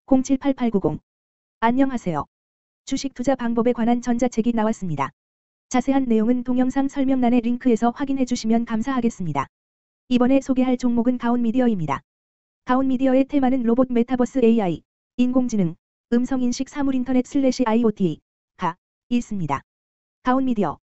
078890. 안녕하세요. 주식 투자 방법에 관한 전자책이 나왔습니다. 자세한 내용은 동영상 설명란의 링크에서 확인해 주시면 감사하겠습니다. 이번에 소개할 종목은 가온미디어입니다. 가온미디어의 테마는 로봇 메타버스 AI, 인공지능, 음성인식 사물인터넷/IoT가 있습니다. 가온미디어는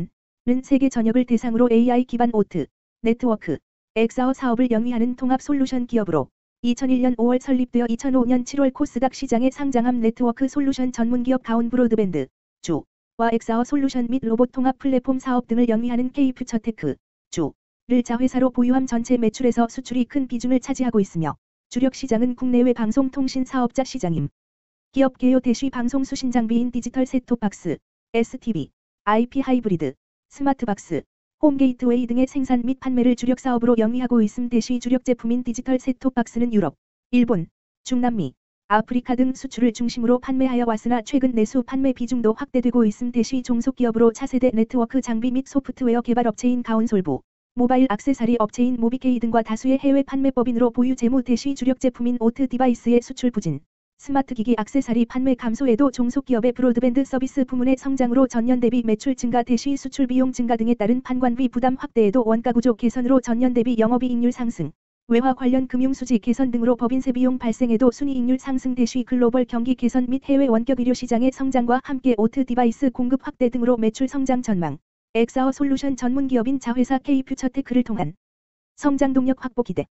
세계 전역을 대상으로 AI 기반 오트, 네트워크, 엑사어 사업을 영위하는 통합 솔루션 기업으로 2001년 5월 설립되어 2005년 7월 코스닥 시장에 상장한 네트워크 솔루션 전문기업 가온 브로드밴드 주와 엑사어 솔루션 및 로봇 통합 플랫폼 사업 등을 영위하는 K퓨처테크 주를 자회사로 보유함. 전체 매출에서 수출이 큰 비중을 차지하고 있으며 주력 시장은 국내외 방송통신 사업자 시장임. 기업 개요 대시 방송 수신 장비인 디지털 셋톱박스, STV, IP 하이브리드, 스마트박스, 홈 게이트웨이 등의 생산 및 판매를 주력 사업으로 영위하고 있음. 대시 주력 제품인 디지털 셋톱박스는 유럽, 일본, 중남미, 아프리카 등 수출을 중심으로 판매하여 왔으나 최근 내수 판매 비중도 확대되고 있음. 대시 종속기업으로 차세대 네트워크 장비 및 소프트웨어 개발 업체인 가온솔부, 모바일 액세서리 업체인 모비케이 등과 다수의 해외 판매법인으로 보유. 재무 대시 주력 제품인 오트 디바이스의 수출 부진, 스마트 기기 액세서리 판매 감소에도 종속기업의 브로드밴드 서비스 부문의 성장으로 전년 대비 매출 증가 대시 수출 비용 증가 등에 따른 판관비 부담 확대에도 원가 구조 개선으로 전년 대비 영업이익률 상승, 외화 관련 금융수지 개선 등으로 법인세 비용 발생에도 순이익률 상승 대시 글로벌 경기 개선 및 해외 원격 의료 시장의 성장과 함께 오트 디바이스 공급 확대 등으로 매출 성장 전망, 엑사어 솔루션 전문기업인 자회사 K퓨처테크를 통한 성장 동력 확보 기대.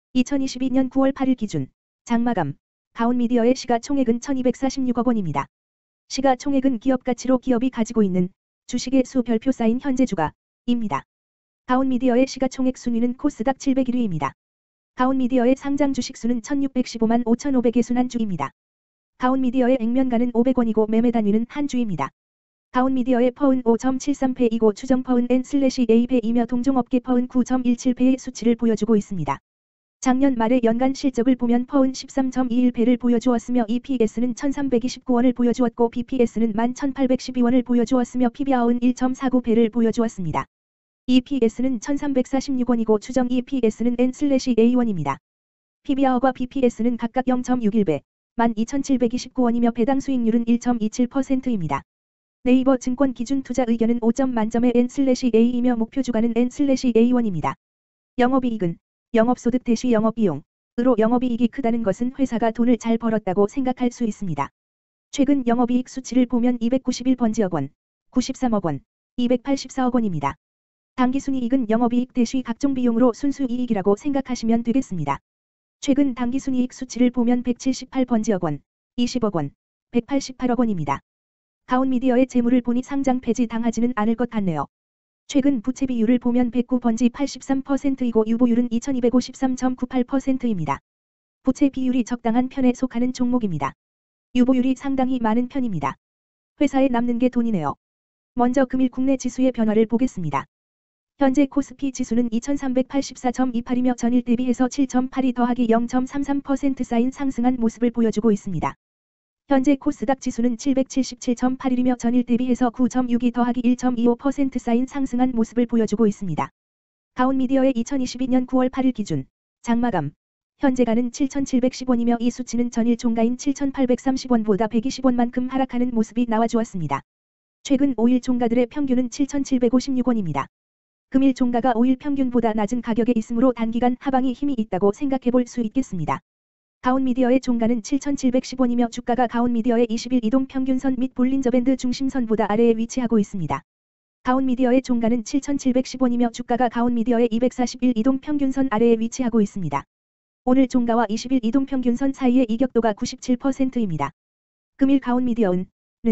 2022년 9월 8일 기준 장마감 가온미디어의 시가총액은 1246억 원입니다. 시가총액은 기업가치로 기업이 가지고 있는 주식의 수 별표 쌓인 현재 주가입니다. 가온미디어의 시가총액 순위는 코스닥 701위입니다. 가온미디어의 상장 주식수는 1615만 5500개 순한 주입니다. 가온미디어의 액면가는 500원이고 매매 단위는 한 주입니다. 가온미디어의 퍼은 5.73배이고 추정 퍼은 N/A배이며 동종업계 퍼은 9.17배의 수치를 보여주고 있습니다. 작년 말의 연간 실적을 보면 퍼은 13.21배를 보여주었으며 EPS는 1329원을 보여주었고 BPS는 11,812원을 보여주었으며 PBR은 1.49배를 보여주었습니다. EPS는 1346원이고 추정 EPS는 N/A1입니다. PBR과 BPS는 각각 0.61배, 12,729원이며 배당 수익률은 1.27%입니다. 네이버 증권 기준 투자 의견은 5점 만점의 N/A이며 목표 주가는 N/A1입니다. 영업이익은 영업소득 대시 영업비용으로 영업이익이 크다는 것은 회사가 돈을 잘 벌었다고 생각할 수 있습니다. 최근 영업이익 수치를 보면 291번지억 원, 93억 원, 284억 원입니다. 당기순이익은 영업이익 대시 각종 비용으로 순수이익이라고 생각하시면 되겠습니다. 최근 당기순이익 수치를 보면 178번지억 원, 20억 원, 188억 원입니다. 가온미디어의 재물을 보니 상장 폐지 당하지는 않을 것 같네요. 최근 부채 비율을 보면 109번지 83%이고 유보율은 2253.98%입니다. 부채 비율이 적당한 편에 속하는 종목입니다. 유보율이 상당히 많은 편입니다. 회사에 남는 게 돈이네요. 먼저 금일 국내 지수의 변화를 보겠습니다. 현재 코스피 지수는 2384.28이며 전일 대비해서 7.82 더하기 0.33% 쌓인 상승한 모습을 보여주고 있습니다. 현재 코스닥 지수는 777.81이며 전일 대비해서 9.62 더하기 1.25% 쌓인 상승한 모습을 보여주고 있습니다. 가온미디어의 2022년 9월 8일 기준 장마감 현재가는 7,710원이며 이 수치는 전일 종가인 7,830원보다 120원만큼 하락하는 모습이 나와주었습니다. 최근 5일 종가들의 평균은 7,756원입니다. 금일 종가가 5일 평균보다 낮은 가격에 있으므로 단기간 하방이 힘이 있다고 생각해 볼 수 있겠습니다. 가온미디어의 종가는 7,710원이며 주가가 가온미디어의 20일 이동평균선 및 볼린저밴드 중심선보다 아래에 위치하고 있습니다. 가온미디어의 종가는 7,710원이며 주가가 가온미디어의 241 이동평균선 아래에 위치하고 있습니다. 오늘 종가와 20일 이동평균선 사이의 이격도가 97%입니다. 금일 가온미디어는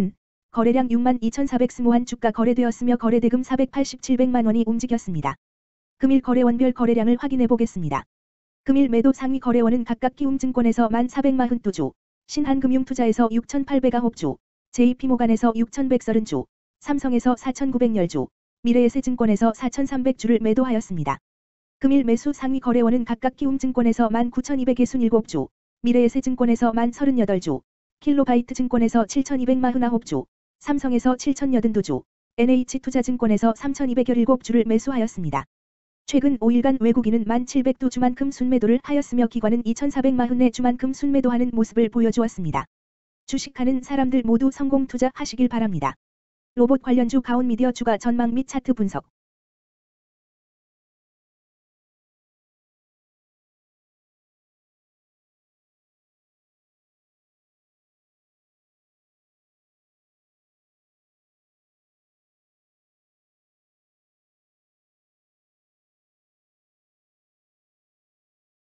거래량 62,420한 주가 거래되었으며 거래대금 487백만 원이 움직였습니다. 금일 거래원별 거래량을 확인해 보겠습니다. 금일 매도 상위 거래원은 각각 키움증권에서 1,442주, 신한금융투자에서 6,809주, JP모간에서 6,130주, 삼성에서 4,910주, 미래에셋증권에서 4,300주를 매도하였습니다. 금일 매수 상위 거래원은 각각 키움증권에서 19,267주, 미래에셋증권에서 1,038주, 킬로바이트증권에서 7,249주, 삼성에서 7,082주, NH투자증권에서 3,217주를 매수하였습니다. 최근 5일간 외국인은 1,702주만큼 순매도를 하였으며 기관은 2,444주만큼 순매도하는 모습을 보여주었습니다. 주식하는 사람들 모두 성공 투자하시길 바랍니다. 로봇 관련주 가온미디어 주가 전망 및 차트 분석